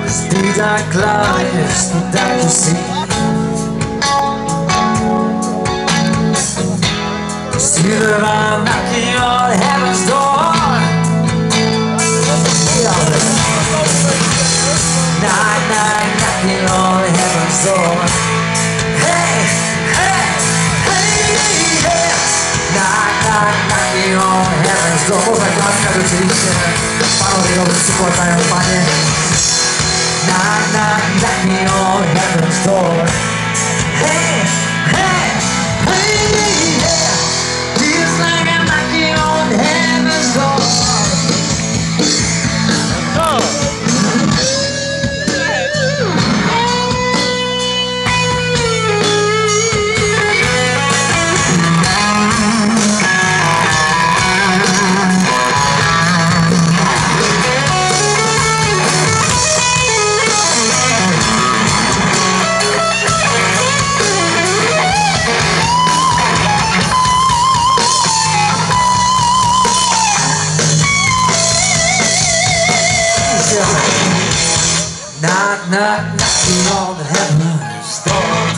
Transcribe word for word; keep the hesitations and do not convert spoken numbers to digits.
These are clouds that you see. See that I'm knocking on heaven's door. Knock, knock, knocking on heaven's door. Hey, hey, hey, yeah. Knock, knock, knocking on heaven's door. Może klaska rzeczywiście panowie dobrze przykładają, panie. Knock, knock, knocking on heaven's door. Hey, hey, hey, yeah. Feels like I'm knocking on heaven's door. Knock, knock, knocking on the heaven's door.